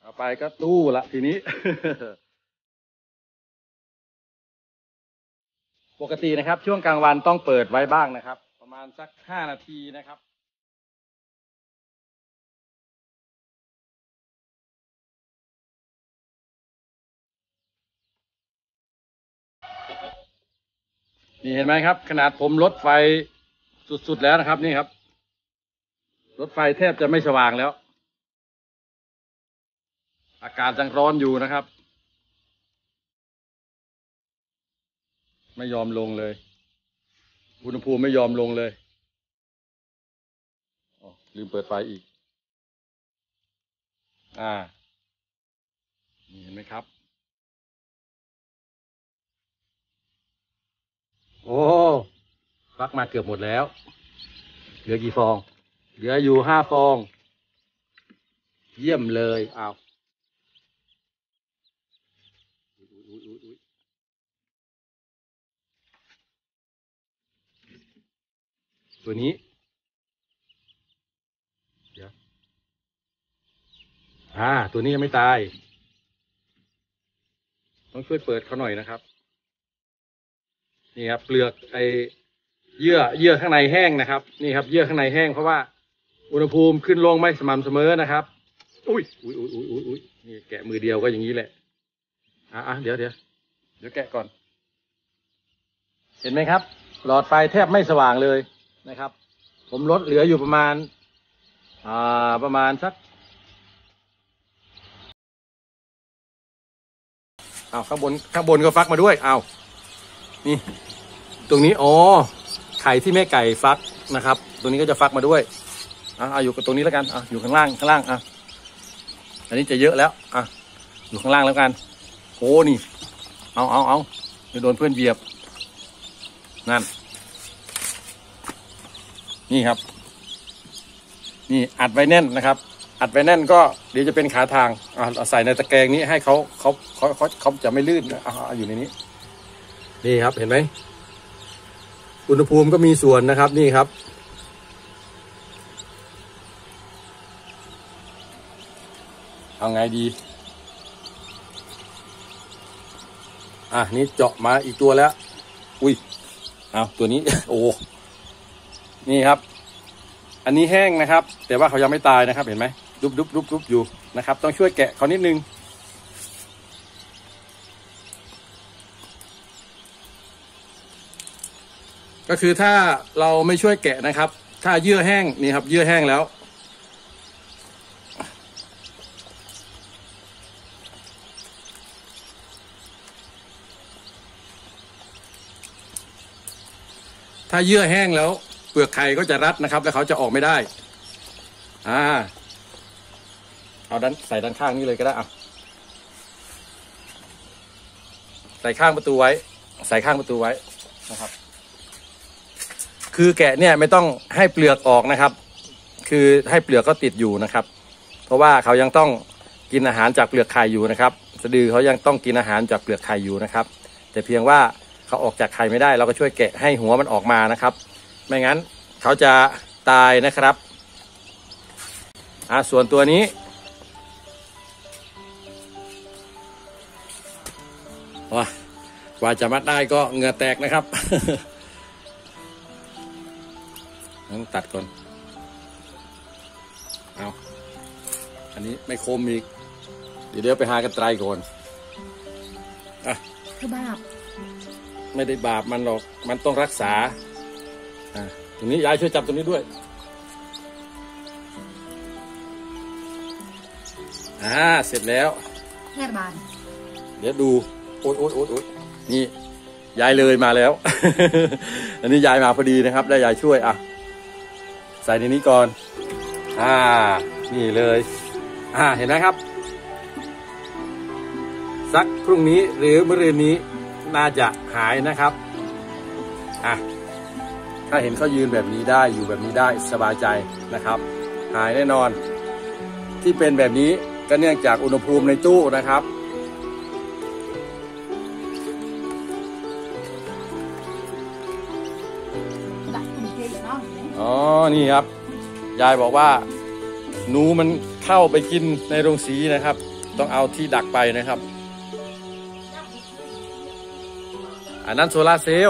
ต่อไปก็ตู้ละทีนี้ ปกตินะครับช่วงกลางวันต้องเปิดไว้บ้างนะครับประมาณสัก5 นาทีนะครับนี่เห็นไหมครับขนาดผมลดไฟสุดๆแล้วนะครับนี่ครับรถไฟแทบจะไม่สว่างแล้วอากาศยังร้อนอยู่นะครับไม่ยอมลงเลยอุณหภูมิไม่ยอมลงเลยอ๋อลืมเปิดไฟอีกนี่เห็นไหมครับโอ้ฟักมาเกือบหมดแล้วเหลือกี่ฟองเหลืออยู่5 ฟองเยี่ยมเลยอ้าวตัวนี้เดี๋ยวตัวนี้ยังไม่ตายต้องช่วยเปิดเขาหน่อยนะครับนี่ครับเปลือกเยื่อข้างในแห้งนะครับนี่ครับเยื่อข้างในแห้งเพราะว่าอุณหภูมิขึ้นลงไม่สม่ำเสมอนะครับอุ้ยนี่แกะมือเดียวก็อย่างนี้แหละเดี๋ยวแกะก่อนเห็นไหมครับหลอดไฟแทบไม่สว่างเลยนะครับผมลดเหลืออยู่ประมาณสักข้างบนก็ฟักมาด้วยนี่ตรงนี้ไข่ที่แม่ไก่ฟักนะครับตรงนี้ก็จะฟักมาด้วยอยู่กับตรงนี้แล้วกันอยู่ข้างล่างอันนี้จะเยอะแล้วอยู่ข้างล่างแล้วกันโอ้นี่เอาจะโดนเพื่อนเหยียบนั่นนี่ครับนี่อัดไว้แน่นนะครับอัดไว้แน่นก็เดี๋ยวจะเป็นขาทางใส่ในตะแกรงนี้ให้เขาจะไม่ลื่นอยู่ในนี้นี่ครับเห็นไหมอุณหภูมิก็มีส่วนนะครับนี่ครับเอาไงดีนี่เจาะมาอีกตัวแล้วอุ้ยตัวนี้ โอ้นี่ครับอันนี้แห้งนะครับแต่ว่าเขายังไม่ตายนะครับเห็นไหมรุบอยู่นะครับต้องช่วยแกะเขานิดนึงก็คือถ้าเราไม่ช่วยแกะนะครับถ้าเยื่อแห้งนี่ครับเยื่อแห้งแล้วถ้าเยื่อแห้งแล้วเปลือกไข่ก็จะรัดนะครับแล้วเขาจะออกไม่ได้เอาใส่ด้านข้างนี้เลยก็ได้ใส่ข้างประตูไว้นะครับคือแกะเนี่ยไม่ต้องให้เปลือกออกนะครับคือให้เปลือกก็ติดอยู่นะครับเพราะว่าเขายังต้องกินอาหารจากเปลือกไข่อยู่นะครับสะดือเขายังต้องกินอาหารจากเปลือกไข่อยู่นะครับแต่เพียงว่าเขาออกจากไข่ไม่ได้เราก็ช่วยแกะให้หัวมันออกมานะครับไม่งั้นเขาจะตายนะครับส่วนตัวนี้กว่าจะมัดได้ก็เหงื่อแตกนะครับ ต้องตัดก่อนอันนี้ไม่คมอีกเดี๋ยวไปหากันไตรก่อนคือบาปไม่ได้บาปมันหรอกมันต้องรักษาตรงนี้ยายช่วยจับตรงนี้ด้วยเสร็จแล้วแค่บานเดี๋ยวดูโอ๊ยนี่ยายเลยมาแล้ว อันนี้ยายมาพอดีนะครับได้ยายช่วยใส่ในนี้ก่อนนี่เลยเห็นไหมครับสักพรุ่งนี้หรือมะรืนนี้น่าจะหายนะครับถ้าเห็นเขายืนแบบนี้ได้อยู่แบบนี้ได้สบายใจนะครับหายแน่นอนที่เป็นแบบนี้ก็เนื่องจากอุณหภูมิในตู้นะครับนี่ครับยายบอกว่าหนูมันเข้าไปกินในโรงสีนะครับต้องเอาที่ดักไปนะครับอันนั้นโซลาร์เซลล์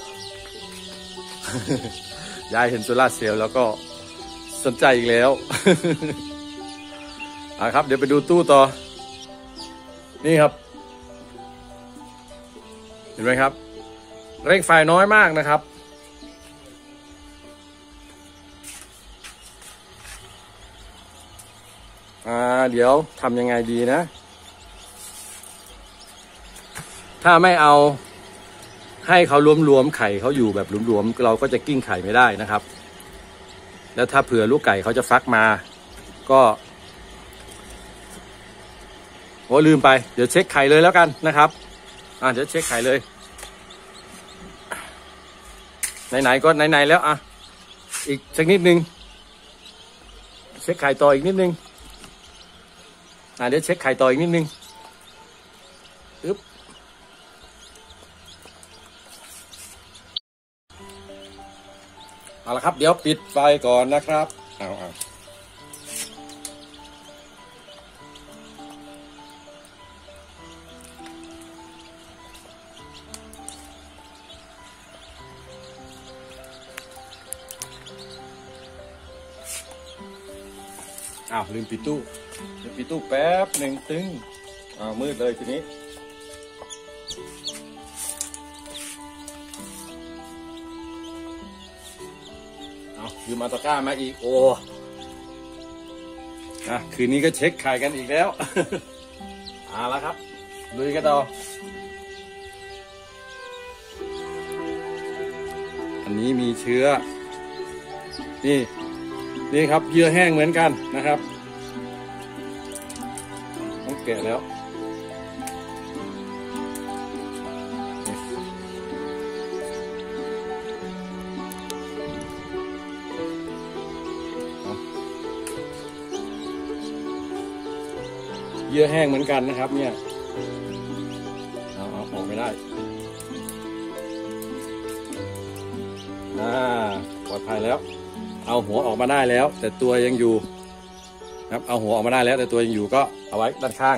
ยายเห็นโซลาร์เซลล์แล้วก็สนใจอีกแล้ว ครับเดี๋ยวไปดูตู้ต่อนี่ครับเห็นไหมครับเร่งไฟน้อยมากนะครับเดี๋ยวทำยังไงดีนะถ้าไม่เอาให้เขารวมๆไข่เขาอยู่แบบรวมๆเราก็จะกิ้งไข่ไม่ได้นะครับแล้วถ้าเผื่อลูกไก่เขาจะฟักมาก็โอ้ลืมไปเดี๋ยวเช็คไข่เลยแล้วกันนะครับเดี๋ยวเช็คไข่เลยไหนๆก็ไหนๆแล้วอีกสักนิดนึงเช็คไข่ต่ออีกนิดนึงเดี๋ยวเช็คไข่ต่ออีกนิดนึงอึ๊บเอาละครับเดี๋ยวปิดไฟก่อนนะครับลืมปิดตู้แป๊บหนึ่งตึงมืดเลยทีนี้ยืมมาตะกร้ามาอีกโอ้คืนนี้ก็เช็คไข่กันอีกแล้ว เอาละครับลุยกันต่ออันนี้มีเชื้อนี่ครับเยื่อแห้งเหมือนกันนะครับต้องแกะแล้วเยื่อแห้งเหมือนกันนะครับเนี่ยเอาออกไม่ได้ปลอดภัยแล้วเอาหัวออกมาได้แล้วแต่ตัวยังอยู่ครับเอาหัวออกมาได้แล้วแต่ตัวยังอยู่ก็เอาไว้ด้านข้าง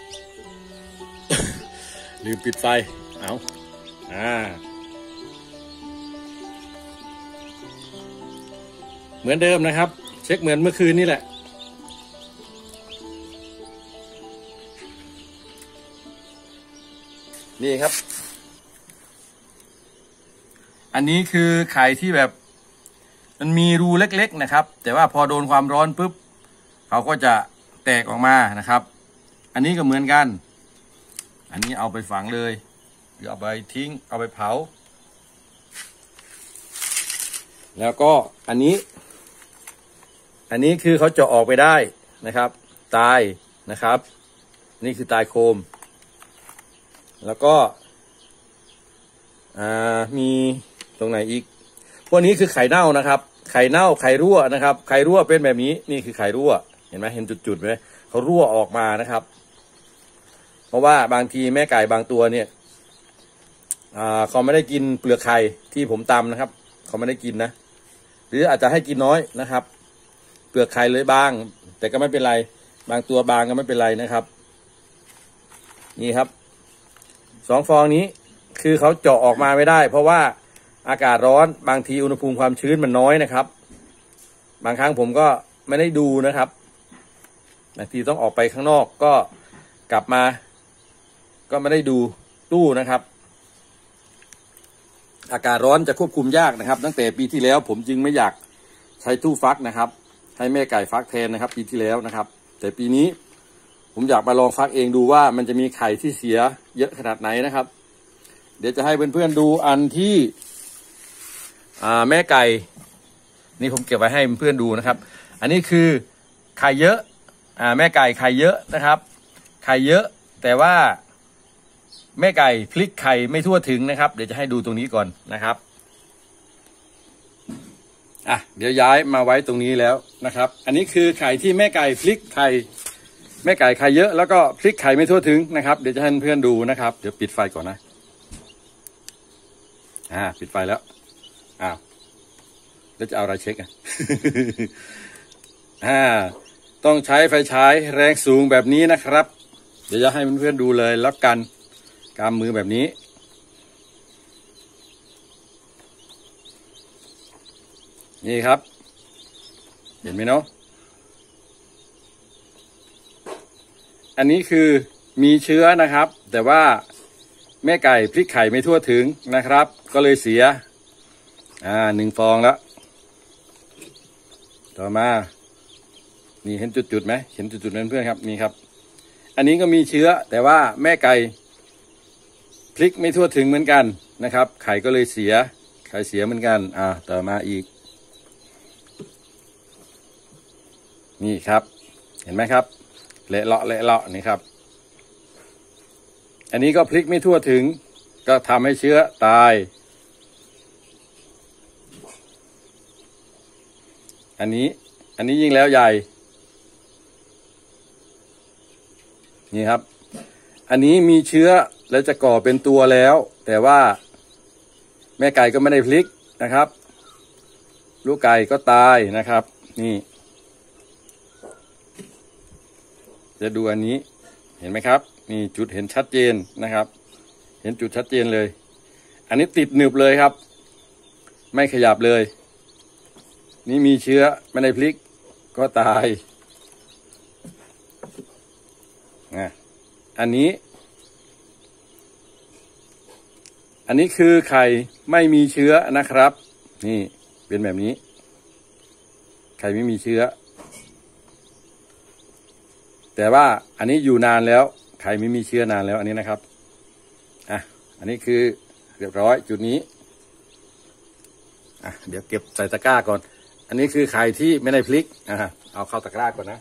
ลืมปิดไฟเหมือนเดิมนะครับเช็คเหมือนเมื่อคืนนี่แหละนี่ครับอันนี้คือไข่ที่แบบมันมีรูเล็กๆนะครับแต่ว่าพอโดนความร้อนปุ๊บเขาก็จะแตกออกมานะครับอันนี้ก็เหมือนกันอันนี้เอาไปฝังเลยหรือเอาไปทิ้งเอาไปเผาแล้วก็อันนี้คือเขาเจาะออกไปได้นะครับตายนะครับนี่คือตายโคมแล้วก็มีตรงไหนอีกพวกนี้คือไข่เน่านะครับไข่เน่าไข่รั่วนะครับไข่รั่วเป็นแบบนี้นี่คือไข่รั่วเห็นไหมเห็นจุดๆไหมเขารั่วออกมานะครับเพราะว่าบางทีแม่ไก่บางตัวเนี่ยเขาไม่ได้กินเปลือกไข่ที่ผมตำนะครับเขาไม่ได้กินนะหรืออาจจะให้กินน้อยนะครับเปลือกไข่เลยบางแต่ก็ไม่เป็นไรบางตัวบางก็ไม่เป็นไรนะครับนี่ครับ2 ฟองนี้คือเขาเจาะออกมาไม่ได้เพราะว่าอากาศร้อนบางทีอุณหภูมิความชื้นมันน้อยนะครับบางครั้งผมก็ไม่ได้ดูนะครับบางทีต้องออกไปข้างนอกก็กลับมาก็ไม่ได้ดูตู้นะครับอากาศร้อนจะควบคุมยากนะครับตั้งแต่ปีที่แล้วผมจึงไม่อยากใช้ตู้ฟักนะครับให้แม่ไก่ฟักแทนนะครับปีที่แล้วนะครับแต่ปีนี้ผมอยากมาลองฟักเองดูว่ามันจะมีไข่ที่เสียเยอะขนาดไหนนะครับเดี๋ยวจะให้เพื่อนๆดูอันที่แม่ไก่นี่ผมเก็บไว้ให้เพื่อนดูนะครับอันนี้คือไข่เยอะแม่ไก่ไข่เยอะนะครับไข่เยอะแต่ว่าแม่ไก่พลิกไข่ไม่ทั่วถึงนะครับเดี๋ยวจะให้ดูตรงนี้ก่อนนะครับเดี๋ยวย้ายมาไว้ตรงนี้แล้วนะครับอันนี้คือไข่ที่แม่ไก่พลิกไข่แม่ไก่ไข่เยอะแล้วก็พลิกไข่ไม่ทั่วถึงนะครับเดี๋ยวจะให้เพื่อนดูนะครับเดี๋ยวปิดไฟก่อนนะปิดไฟแล้วแล้วจะเอาอะไรเช็คต้องใช้ไฟฉายแรงสูงแบบนี้นะครับเดี๋ยวจะให้เพื่อนๆดูเลยแล้วกันกำมือแบบนี้นี่ครับเห็นไหมเนาะอันนี้คือมีเชื้อนะครับแต่ว่าแม่ไก่พลิกไข่ไม่ทั่วถึงนะครับก็เลยเสีย1 ฟองแล้วต่อมานี่เห็นจุดๆไหมเห็นจุดๆนั้นเพื่อนครับนี่ครับอันนี้ก็มีเชื้อแต่ว่าแม่ไก่พลิกไม่ทั่วถึงเหมือนกันนะครับไข่ก็เลยเสียไข่เสียเหมือนกันต่อมาอีกนี่ครับเห็นไหมครับเละเลาะนี่ครับอันนี้ก็พลิกไม่ทั่วถึงก็ทำให้เชื้อตายอันนี้ยิ่งแล้วใหญ่นี่ครับอันนี้มีเชื้อแล้วจะก่อเป็นตัวแล้วแต่ว่าแม่ไก่ก็ไม่ได้พลิกนะครับลูกไก่ก็ตายนะครับนี่จะดูอันนี้เห็นไหมครับนี่จุดเห็นชัดเจนนะครับเห็นจุดชัดเจนเลยอันนี้ติดหนึบเลยครับไม่ขยับเลยนี่มีเชื้อไม่ได้พลิกก็ตายอันนี้คือไข่ไม่มีเชื้อนะครับนี่เป็นแบบนี้ไข่ไม่มีเชื้อแต่ว่าอันนี้อยู่นานแล้วไข่ไม่มีเชื้อนานแล้วอันนี้นะครับอันนี้คือเรียบร้อยจุดนี้เดี๋ยวเก็บใส่ตะกร้าก่อนอันนี้คือไข่ที่ไม่ได้พลิกเอาเข้าตะกร้าก่อนนะ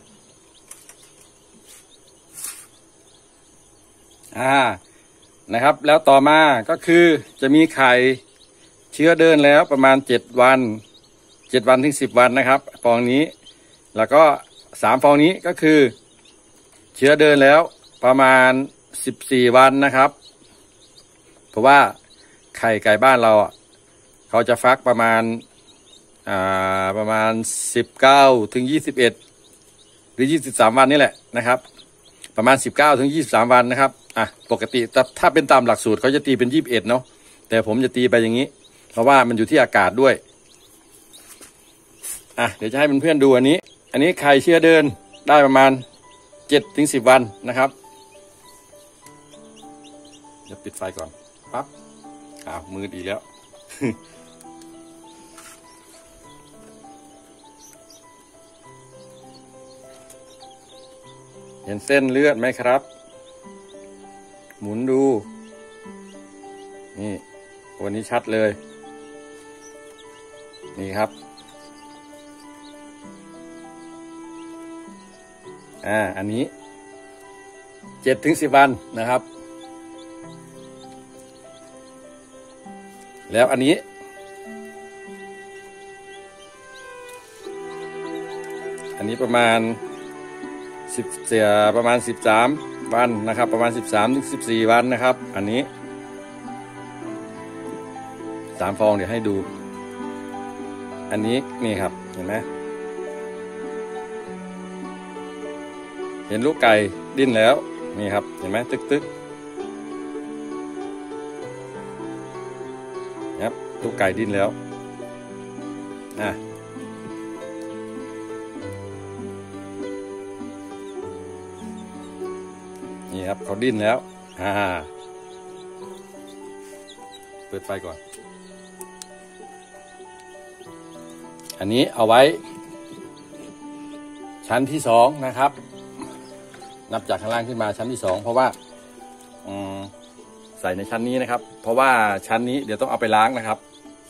นะครับแล้วต่อมาก็คือจะมีไข่เชื้อเดินแล้วประมาณ7 วันถึง10 วันนะครับฟองนี้แล้วก็3 ฟองนี้ก็คือเชื้อเดินแล้วประมาณ14 วันนะครับเพราะว่าไข่ไก่บ้านเราเขาจะฟักประมาณ19 ถึง 21หรือ23 วันนี่แหละนะครับประมาณ19 ถึง 23 วันนะครับปกติถ้าเป็นตามหลักสูตรเขาจะตีเป็น21เนาะแต่ผมจะตีไปอย่างนี้เพราะว่ามันอยู่ที่อากาศด้วยเดี๋ยวจะให้เพื่อนๆดูอันนี้ไข่เชื้อเดินได้ประมาณ7 ถึง 10 วันนะครับเดี๋ยวปิดไฟก่อนปั๊บมือดีแล้ว เห็นเส้นเลือดไหมครับหมุนดูนี่วันนี้ชัดเลยนี่ครับอันนี้7 ถึง 10 วันนะครับแล้วอันนี้ประมาณ13 วันนะครับประมาณ13 ถึง 14 วันนะครับอันนี้3 ฟองเดี๋ยวให้ดูอันนี้นี่ครับเห็นไหมเห็นลูกไก่ดิ้นแล้วนี่ครับเห็นไหมตึกครับลูกไก่ดิ้นแล้วนี่ครับเขาดิ้นแล้วเปิดไฟก่อนอันนี้เอาไว้ชั้นที่2นะครับนับจากข้างล่างขึ้นมาชั้นที่2เพราะว่าใส่ในชั้นนี้นะครับเพราะว่าชั้นนี้เดี๋ยวต้องเอาไปล้างนะครับ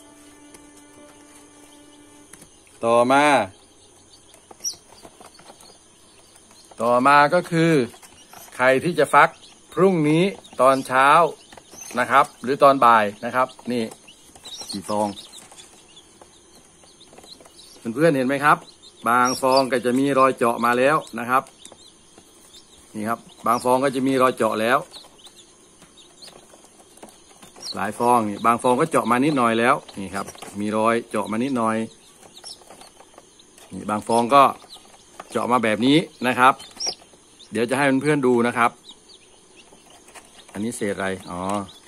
ต่อมาก็คือไข่ที่จะฟักพรุ่งนี้ตอนเช้านะครับหรือตอนบ่ายนะครับนี่กี่ฟองเพื่อนๆเห็นไหมครับบางฟองก็จะมีรอยเจาะมาแล้วนะครับนี่ครับบางฟองก็จะมีรอยเจาะแล้วหลายฟองนี่บางฟองก็เจาะมานิดหน่อยแล้วนี่ครับมีรอยเจาะมานิดหน่อยนี่บางฟองก็เจาะมาแบบนี้นะครับเดี๋ยวจะให้เพื่อนๆดูนะครับอันนี้เศษอะไรอ๋อ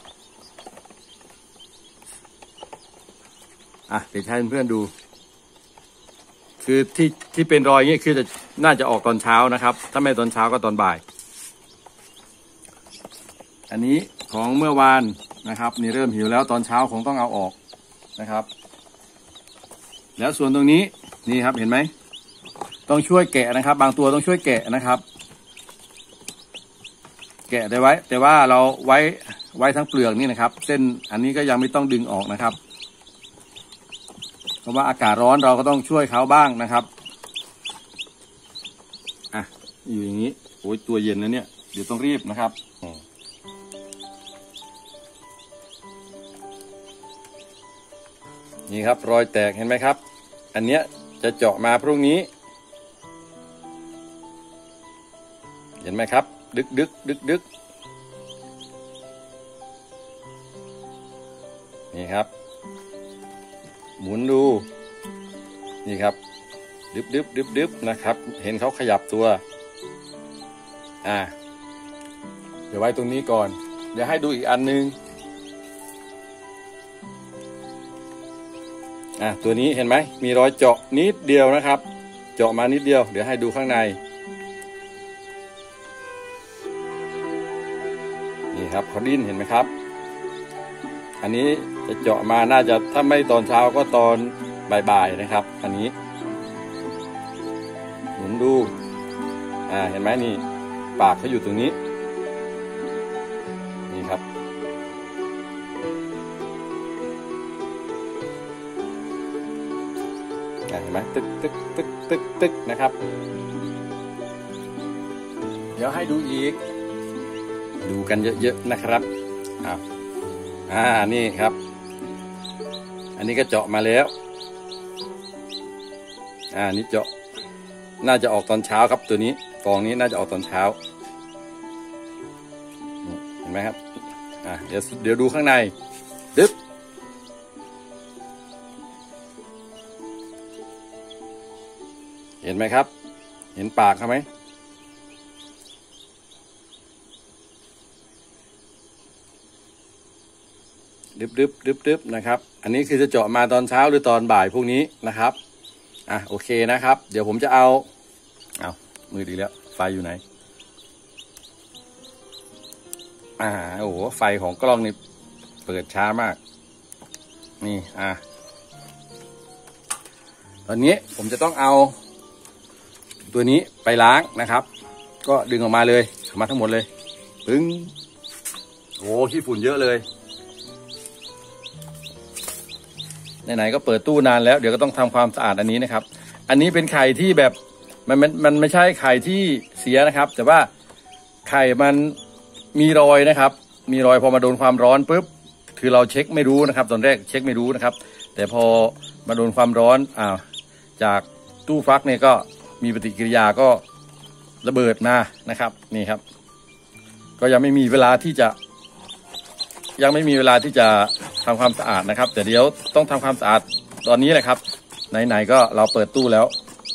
เดี๋ยวให้เพื่อนๆดูคือที่เป็นรอยอย่างนี้คือน่าจะออกตอนเช้านะครับถ้าไม่ตอนเช้าก็ตอนบ่ายอันนี้ของเมื่อวานนะครับนี่เริ่มหิวแล้วตอนเช้าคงต้องเอาออกนะครับแล้วส่วนตรงนี้นี่ครับเห็นไหมต้องช่วยแกะนะครับบางตัวต้องช่วยแกะนะครับแกะได้ไว้แต่ว่าเราไว้ทั้งเปลือกนี่นะครับเส้นอันนี้ก็ยังไม่ต้องดึงออกนะครับเพราะว่าอากาศร้อนเราก็ต้องช่วยเขาบ้างนะครับอยู่อย่างนี้โอ้ยตัวเย็นแล้วเนี่ยเดี๋ยวต้องรีบนะครับนี่ครับรอยแตกเห็นไหมครับอันเนี้ยจะเจาะมาพรุ่งนี้เห็นไหมครับดึกนี่ครับหมุนดูนี่ครับดึบนะครับเห็นเขาขยับตัวเดี๋ยวไว้ตรงนี้ก่อนเดี๋ยวให้ดูอีกอันนึงตัวนี้เห็นไหมมีรอยเจาะนิดเดียวนะครับเจาะมานิดเดียวเดี๋ยวให้ดูข้างในนี่ครับเขาดิ้นเห็นไหมครับอันนี้จะเจาะมาน่าจะถ้าไม่ตอนเช้าก็ตอนบ่ายๆนะครับอันนี้หมุนดูเห็นไหมนี่ปากเขาอยู่ตรงนี้นี่ครับเห็นไหมตึกนะครับเดี๋ยวให้ดูอีกดูกันเยอะๆนะครับนี่ครับอันนี้ก็เจาะมาแล้วนี่เจาะน่าจะออกตอนเช้าครับตัวนี้ฟองนี้น่าจะออกตอนเช้าเห็นไหมครับเดี๋ยวดูข้างในดึ๊บเห็นไหมครับเห็นปากเขาไหมดึบนะครับอันนี้คือจะเจาะมาตอนเช้าหรือตอนบ่ายพวกนี้นะครับโอเคนะครับเดี๋ยวผมจะเอามือดีแล้วไฟอยู่ไหนโอ้โหไฟของกล้องนี่เปิดช้ามากนี่ตอนนี้ผมจะต้องเอาตัวนี้ไปล้างนะครับก็ดึงออกมาเลยออกมาทั้งหมดเลยปึ้งโอ้ขี้ฝุ่นเยอะเลยไหนๆก็เปิดตู้นานแล้วเดี๋ยวก็ต้องทำความสะอาดอันนี้นะครับอันนี้เป็นไข่ที่แบบมันไม่ใช่ไข่ที่เสียนะครับแต่ว่าไข่มันมีรอยนะครับมีรอยพอมาโดนความร้อนปุ๊บคือเราเช็คไม่รู้นะครับตอนแรกเช็คไม่รู้นะครับแต่พอมาโดนความร้อนจากตู้ฟักเนี่ยก็มีปฏิกิริยาก็ระเบิดมานะครับนี่ครับก็ยังไม่มีเวลาที่จะทำความสะอาดนะครับแต่เดี๋ยวต้องทำความสะอาดตอนนี้แหละครับไหนๆก็เราเปิดตู้แล้ว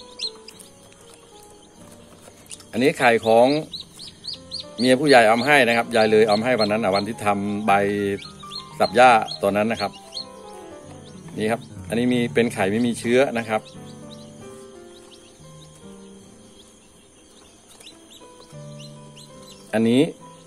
อันนี้ไข่ของเมียผู้ใหญ่เอามาให้นะครับยายเลยเอามาให้วันนั้นวันที่ทำใบสับหญ้าตอนนั้นนะครับนี่ครับอันนี้มีเป็นไข่ไม่มีเชื้อนะครับอันนี้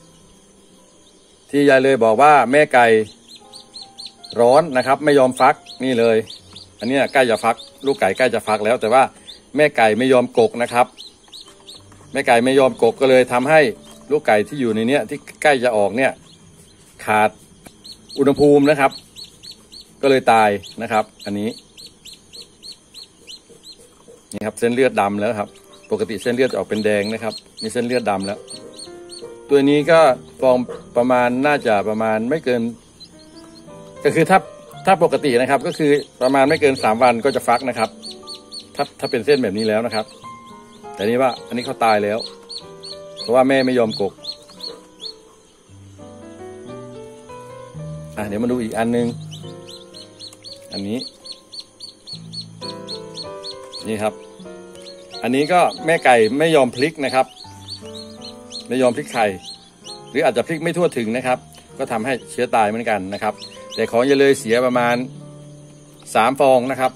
ที่ยายเลยบอกว่าแม่ไก่ร้อนนะครับไม่ยอมฟักนี่เลยอันนี้ใกล้จะฟักลูกไก่ใกล้จะฟักแล้วแต่ว่าแม่ไก่ไม่ยอมกกนะครับแม่ไก่ไม่ยอมกกก็เลยทำให้ลูกไก่ที่อยู่ในเนี้ยที่ใกล้จะออกเนี่ยขาดอุณหภูมินะครับก็เลยตายนะครับอันนี้นี่ครับเส้นเลือดดำแล้วครับปกติเส้นเลือดจะออกเป็นแดงนะครับมีเส้นเลือดดำแล้วตัวนี้ก็ฟองประมาณน่าจะประมาณไม่เกินก็คือถ้าปกตินะครับก็คือประมาณไม่เกิน3 วันก็จะฟักนะครับถ้าเป็นเส้นแบบนี้แล้วนะครับแต่นี่ว่าอันนี้เขาตายแล้วเพราะว่าแม่ไม่ยอมกกเดี๋ยวมาดูอีกอันนึงอันนี้นี่ครับอันนี้ก็แม่ไก่ไม่ยอมพลิกนะครับไม่ยอมพลิกไข่หรืออาจจะพลิกไม่ทั่วถึงนะครับ ก็ทำให้เชื้อตายเหมือนกันนะครับ แต่ของอย่าเลยเสียประมาณ3 ฟองนะครับ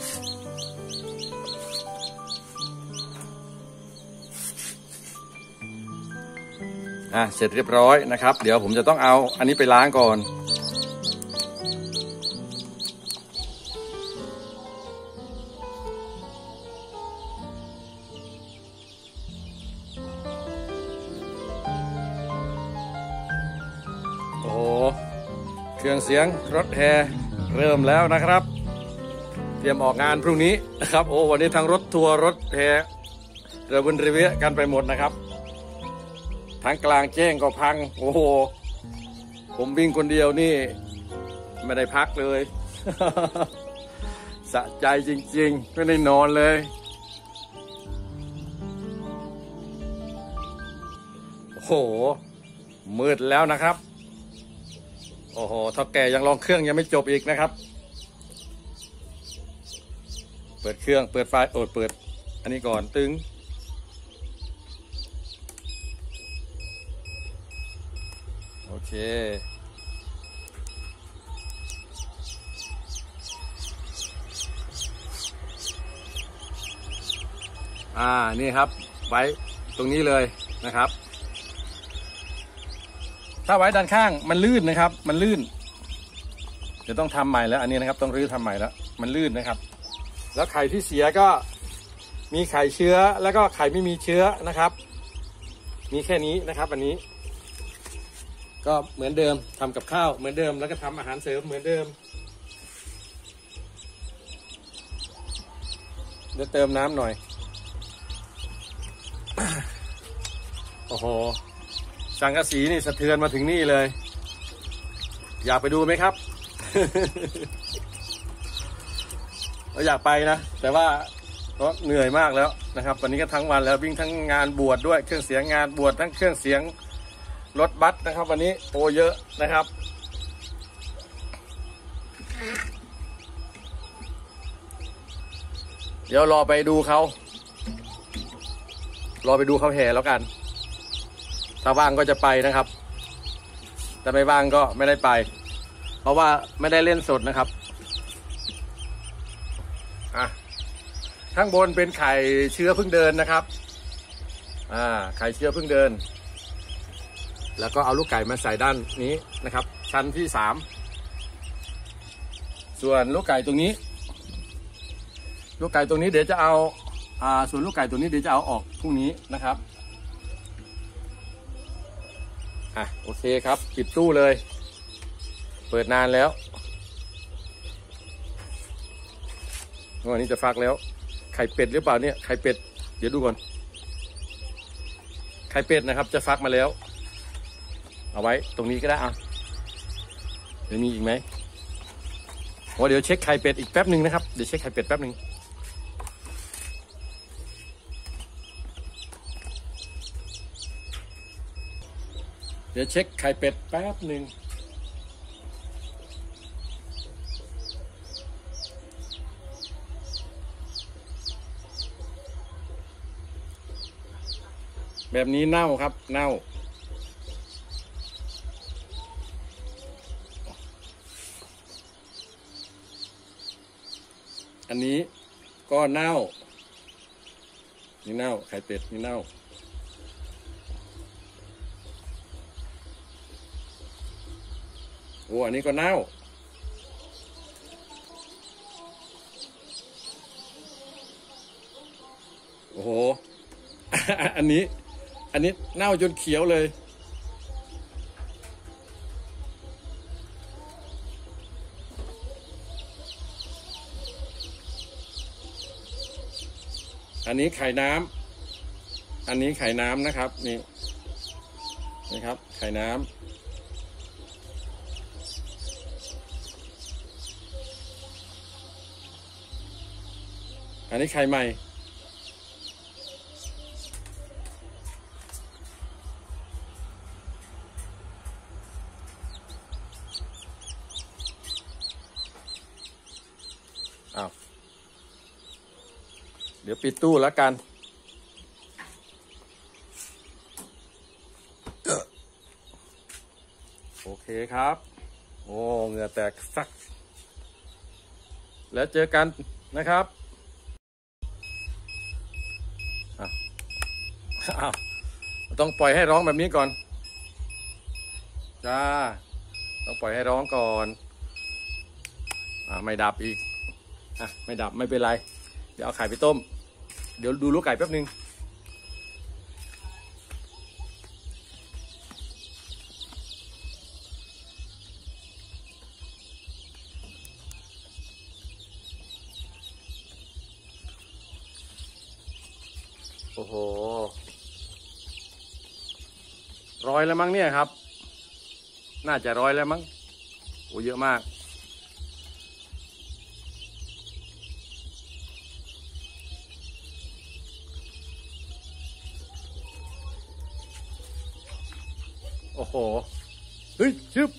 เสร็จเรียบร้อยนะครับ เดี๋ยวผมจะต้องเอาอันนี้ไปล้างก่อนโอ้เครื่องเสียงรถแห่เริ่มแล้วนะครับ เตรียมออกงานพรุ่งนี้นะครับโอ้วันนี้ทั้งรถทัวร์รถแห่ระเบิดระเบ้อกันไปหมดนะครับทั้งกลางแจ้งก็พังโอ้โหผมวิ่งคนเดียวนี่ไม่ได้พักเลย สะใจจริงๆไม่ได้นอนเลยโอ้โหมืดแล้วนะครับโอ้โหเท่าแก่ยังลองเครื่องยังไม่จบอีกนะครับเปิดเครื่องเปิดไฟเปิดอันนี้ก่อนตึงโอเคนี่ครับไว้ตรงนี้เลยนะครับถ้าไว้ด้านข้างมันลื่นนะครับมันลื่นจะต้องทำใหม่แล้วอันนี้นะครับต้องรื้อทำใหม่แล้วมันลื่นนะครับแล้วไข่ที่เสียก็มีไข่เชื้อแล้วก็ไข่ไม่มีเชื้อนะครับมีแค่นี้นะครับอันนี้ก็เหมือนเดิมทำกับข้าวเหมือนเดิมแล้วก็ทำอาหารเสริมเหมือนเดิมเดี๋ยวเติมน้ำหน่อยโอ้โหสังกะสีนี่สะเทือนมาถึงนี่เลยอยากไปดูไหมครับ เราอยากไปนะแต่ว่าก็เหนื่อยมากแล้วนะครับวันนี้ก็ทั้งวันแล้ววิ่งทั้งงานบวชด้วยเครื่องเสียงงานบวชทั้งเครื่องเสียงรถบัสนะครับวันนี้โอเยอะนะครับเดี๋ยวรอไปดูเขาแห่แล้วกันถ้าว่างก็จะไปนะครับแต่ไม่ว่างก็ไม่ได้ไปเพราะว่าไม่ได้เล่นสดนะครับข้างบนเป็นไข่เชื้อเพิ่งเดินนะครับไข่เชื้อเพิ่งเดินแล้วก็เอาลูกไก่มาใส่ด้านนี้นะครับชั้นที่3ส่วนลูกไก่ตรงนี้เดี๋ยวจะเอาส่วนลูกไก่ตัวนี้เดี๋ยวจะเอาออกพรุ่งนี้นะครับโอเคครับปิดตู้เลยเปิดนานแล้ววันนี้จะฟักแล้วไข่เป็ดหรือเปล่าเนี่ยไข่เป็ดเดี๋ยวดูก่อนไข่เป็ดนะครับจะฟักมาแล้วเอาไว้ตรงนี้ก็ได้เดี๋ยวมีอีกไหมเดี๋ยวเช็คไข่เป็ดอีกแป๊บหนึ่งนะครับเดี๋ยวเช็คไข่เป็ดแป๊บหนึ่งเดี๋ยวเช็คไข่เป็ดแป๊บหนึ่งแบบนี้เน่าครับเน่าอันนี้ก็เน่านี่เน่าไข่เป็ดนี่เน่าอันนี้ก็เน่าโอ้โห อันนี้เน่าจนเขียวเลยอันนี้ไข่น้ำนะครับนี่ครับไข่น้ำอันนี้ไข่ใหม่เดี๋ยวปิดตู้แล้วกันครับ โอ้เหงื่อแตกซักแล้วเจอกันนะครับอ้าวต้องปล่อยให้ร้องแบบนี้ก่อนจ้าต้องปล่อยให้ร้องก่อนไม่ดับอีกไม่ดับไม่เป็นไรเดี๋ยวเอาไข่ไปต้มเดี๋ยวดูลูกไก่แป๊บนึงโอ้โหร้อยแล้วมั้งเนี่ยครับน่าจะร้อยแล้วมั้งโอ้เยอะมากโอ้โหเฮ้ยชึบ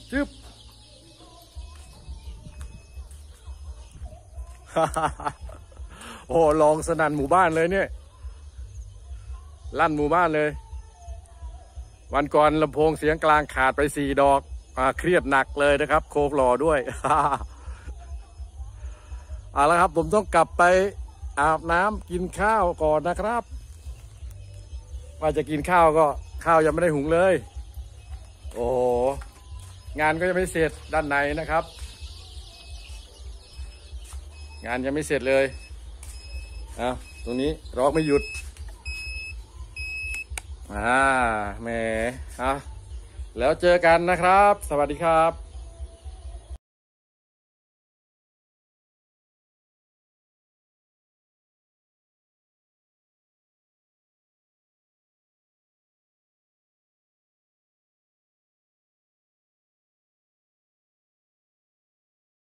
โอ้ลองสนั่นหมู่บ้านเลยเนี่ยลั่นหมู่บ้านเลยวันก่อนลำโพงเสียงกลางขาดไป4 ดอกเครียดหนักเลยนะครับโคกหล่อด้วย เอาละครับผมต้องกลับไปอาบน้ำกินข้าวก่อนนะครับว่าจะกินข้าวก็ข้าวยังไม่ได้หุงเลยโอ้โหงานก็ยังไม่เสร็จด้านในนะครับ งานยังไม่เสร็จเลยตรงนี้ร้องไม่หยุดแหมแล้วเจอกันนะครับสวัสดีครับ